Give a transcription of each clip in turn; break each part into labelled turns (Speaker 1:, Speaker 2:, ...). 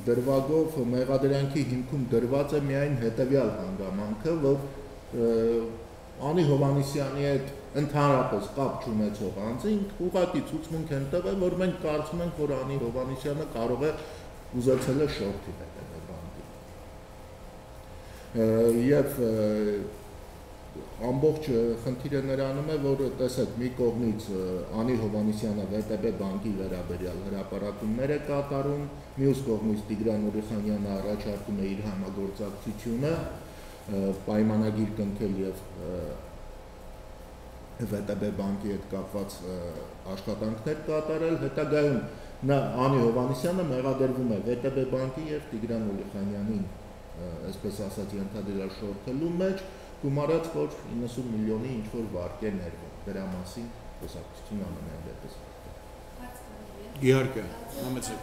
Speaker 1: դրվագով մեղադրանքի հիմքում դրված է միայն հետևյալ հանգամանքը, որ Անի Հովհաննիսյանի հետ ընդհանրապես կապ չունեցող անձին ուղղակի ցուցմունք են տվել, որ մենք կարծում ենք, որ Անի Հովհաննիսյանը կարող է ուզեցել է շորթի հետևել բանկին։ Եվ ամբողջ խնդիրը նրանում է, որ տեսեք, մի կողմից Անի Հովհաննիսյանը ՎՏԲ բանկի վերաբերյալ հրապարակումներ է կատարում, մյուս կողմից Տիգրան Ուրիխանյանը առաջարկում է իր համագործակցությունը պայմանագիր կնքել եւ ՎՏԲ բանկի հետ կապված աշխատանքներ կատարել, հետագայում նա Անի Հովհաննիսյանը մեղադրվում է ՎՏԲ բանկի եւ Տիգրան Ուրիխանյանին, այսպես ասած, ենթադրյալ շորթելու մեջ, գումարած, որ 90 միլիոնի ինչ-որ վարկ է ներվում, դրա մասին խոսակցություն ամենայն դեպս։
Speaker 2: Իհարկե, համեցեք։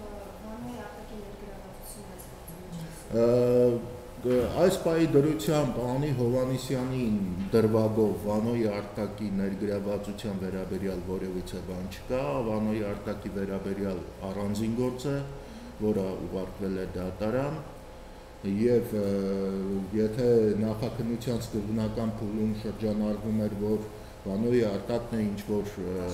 Speaker 1: Այս պահի դրությամբ Անի Հովհաննիսյանին դրվագով Վանոյի Արտակի ներգրավվածության վերաբերյալ որևիցե բան չկա, Վանոյի Արտակի վերաբերյալ առանձին գործ է, որը ուղարկվել է դատարան, եւ եթե նախաքննության սկզբնական փուլում շրջանառվում էր, որ Վանոյի Արտակն է ինչ-որ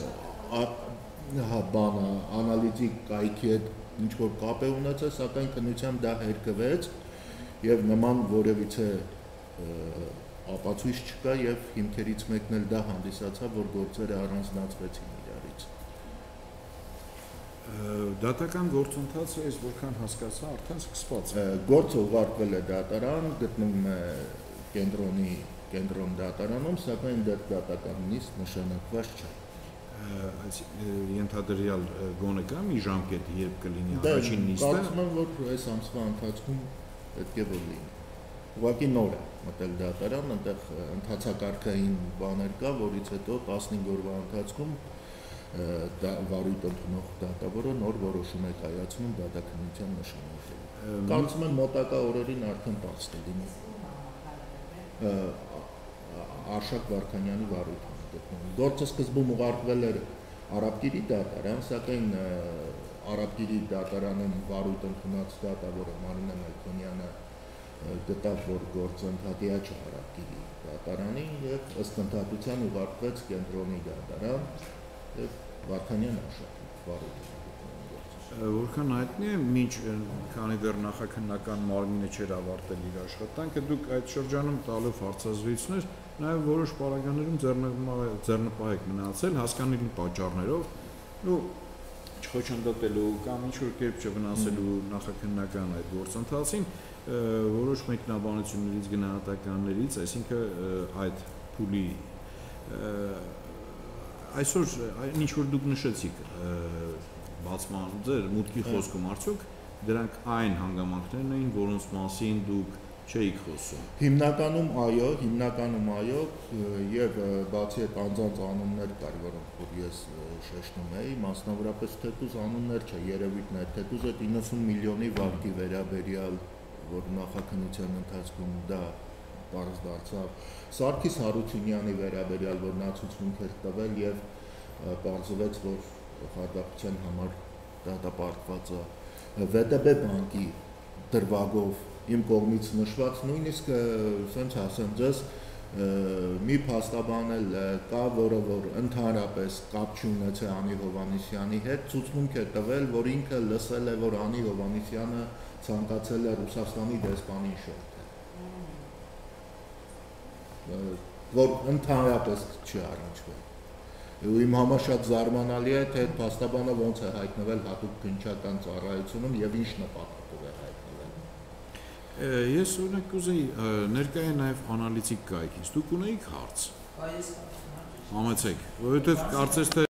Speaker 1: բանը անալիտիկ կայքի հետ ինչ-որ կապ է ունեցել, սակայն քննությամբ դա հերկվեց եւ նման որևիցե ապացույց չկա եւ հիմքերից մեկն էլ դա հանդիսացավ, որ գործերը առանձնացվեցին իրարից։
Speaker 2: Դատական գործընթացը այս որքան հասկացա արդեն սկսված է։
Speaker 1: Գործը ուղարկվել է դատարան, գտնվում է կենտրոն դատարանում, սակայն դեռ դատական նիստ նշանակված չէ։
Speaker 2: Ենթադրյալ գոնե կա մի ժամկետ, երբ կլինի առաջին նիստը։
Speaker 1: Կարծում եմ, որ այս ամսվա ընթացքում պետք է որ լինի։ Ուղղակի նոր է մտել դատարան, այնտեղ ընթացակարգային բաներ կա, որից հետո 15 օրվա ընթացքում վարույթ ընդունող դատավորը նոր որոշում է կայացնում դատաքննության նշանակելու։ Կարծում եմ մոտակա օրերին արդեն բաց կլինի։ Արշակ Վարդանյանի վարույթը գտնվում։ Գործը սկզբում ուղարկվել էր Արաբկիրի դատարան, սակայն Արաբկիրի դատարանում վարույթ ընդունած դատավորը Մարինա Մելքոնյանը գտավ, որ գործընթացի չէ Արաբկիրի դատարանի եւ ըստ ընդհանրության ուղարկվեց կենտրոնի դատարան եւ Վարդանյան Արշակի վարույթը։
Speaker 2: Որքան հայտնի է, մինչ քանի դեռ նախաքննական մարմինը չէր ավարտել իր աշխատանքը, դուք այդ շրջանում տալով հարցազրույցներ նաև որոշ պարագաներում ձեռնպահ եք մնացել հասկանալի պատճառներով, չխոչընդոտելու կամ ինչ-որ կերպ չվնասելու նախաքննական այդ գործընթացին, որոշ մեկնաբանություններից գնահատականներից, այսինքն այդ փուլի այսօր ինչ որ դուք նշեցիք բացման ձեր մուտքի խոսքում արդյոք դրանք այն հանգամանքներն էին, որոնց մասին դուք չէիք խոսում։
Speaker 1: Հիմնականում այո, եւ բացի այդ անձանց անուններ կար, որոնք որ ես շեշտում էի, մասնավորապես թեկուզ անուններ չէ, երևույթներ, թեկուզ այդ 90 միլիոնի վարկի վերաբերյալ, որ նախաքննության ընթացքում դա բարձ դարձավ, Սարգիս Հարությունյանի վերաբերյալ, որ նա ցուցմունք էր տվել եւ բարձվեց, որ խարդախության համար դատապարտված է, ՎՏԲ բանկի դրվագով իմ կողմից նշված, նույնիսկ ասենց ասեմ ձեզ, մի փաստաբան էլ կա, որը որ ընդհանրապես կապ չունեցել Անի Հովհաննիսյանի հետ, ցուցմունք է տվել, որ ինքը լսել է, որ Անի Հովհաննիսյանը ցանկացել է Ռուսաստանի դեսպանին շորթել, որ ընդհանրապես չի առնչվել։ Իմ համար շատ զարմանալի է, թե այդ փաստաբանը ոնց է հայտնվել հատուկ քննչական ծառայությունում եւ ինչ նպատակով է հայտնվել։
Speaker 2: Ես օրինակ կուզեի ներկայ է նաեւ անալիտիկ կայքից։ Դուք ունեիք հարց։
Speaker 3: Այս
Speaker 2: Համեցեք, որովհետեւ կարծես թե